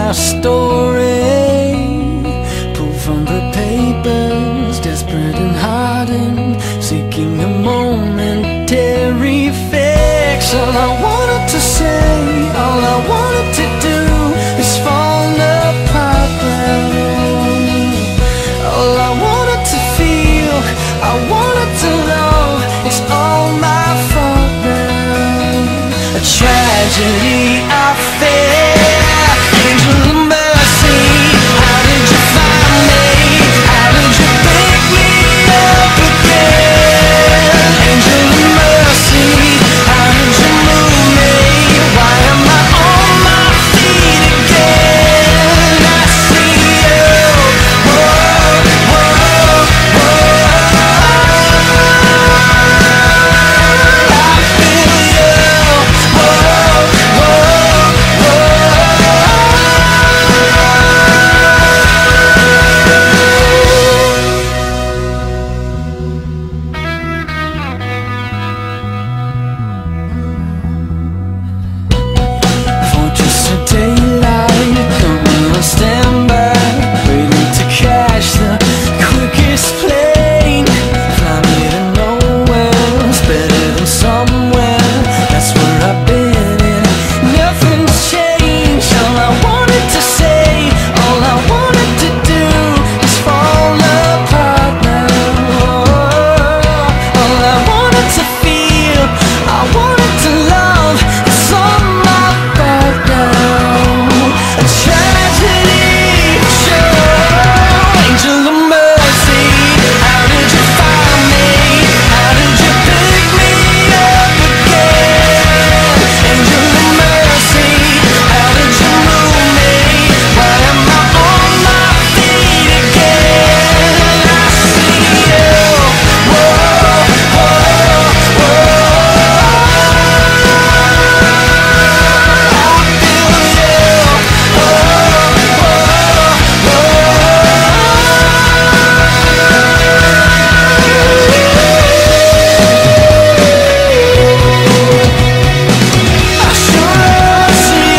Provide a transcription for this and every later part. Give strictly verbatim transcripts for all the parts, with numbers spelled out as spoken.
our story, pulled from the papers, desperate and hardened, seeking a momentary fix. All I wanted to say, all I wanted to do is fall apart now. All I wanted to feel, I wanted to love, it's all my fault now. A tragedy I fear. Angel of mercy, how did you find me? How did you pick me up again? Angel of mercy, how did you move me? Why am I on my feet again? I see you, whoa, whoa, whoa. I feel you, whoa, whoa, whoa. Fortress of daylight, coming on standby, waiting to catch the quickest plane. Fly me to nowhere, it's better than somewhere. That's where I've been and nothing's changed. All I wanted to say, all I wanted to do is fall apart now. All I wanted to feel, I wanted to love, it's all my fault now. A tragedy, sure. Angel of mercy, how did you find me? How did you pick me up again? Angel of mercy, how did you move me? Why am I on my feet again? I see you, whoa, whoa, whoa. I feel you, whoa, whoa, I sure see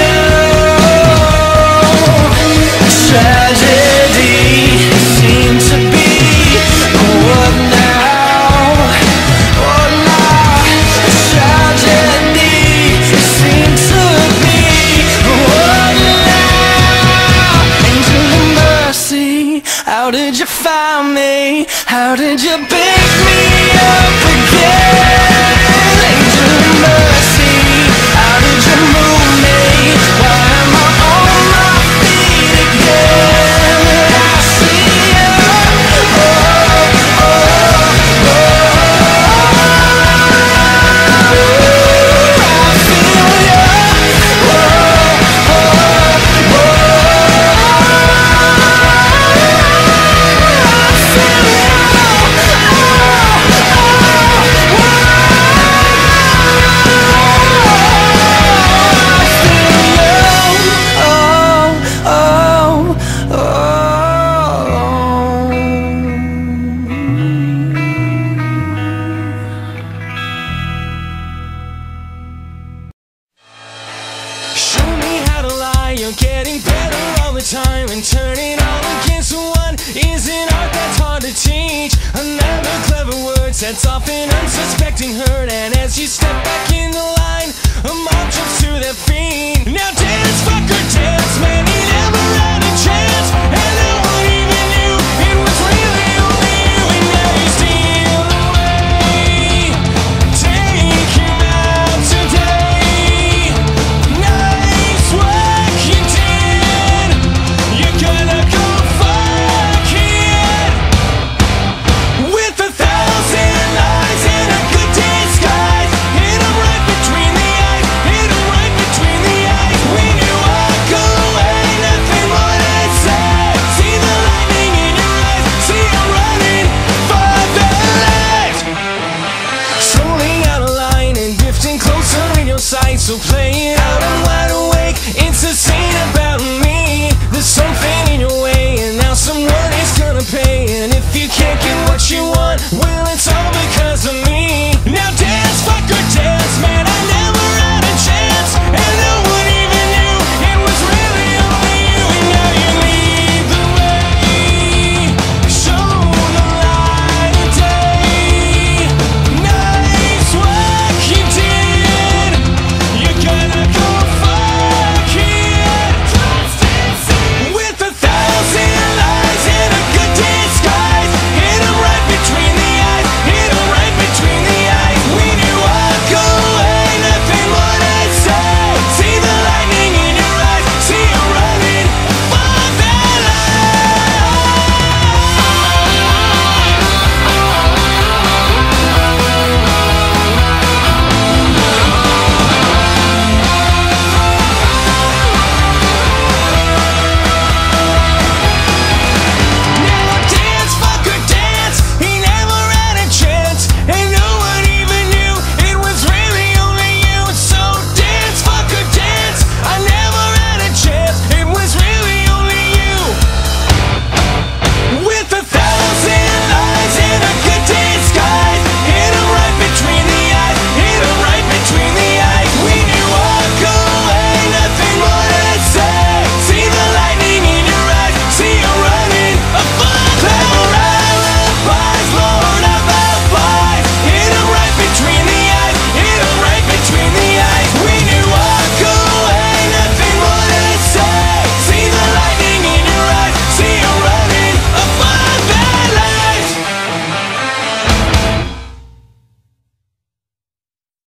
you. Tragedy seemed to be what now? What now? Tragedy seemed to be what now? Angel of mercy, how did you find me? How did you pick me up again? Angel of mercy, how did you move me? Why am I on my feet again? I see you, oh, oh, oh. I feel you, oh, oh, show me how to lie, you're getting better all the time, and turning all against one is an art that's hard to teach. Another clever word sets off an unsuspecting hurt, and as you step back in the